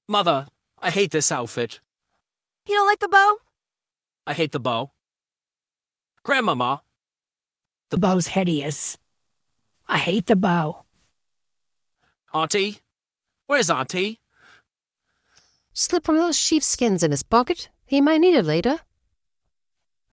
Mother, I hate this outfit. You don't like the bow? I hate the bow. Grandmama, The bow's hideous. I hate the bow. Auntie? Where's Auntie? Slip one of those sheepskins in his pocket. He might need it later.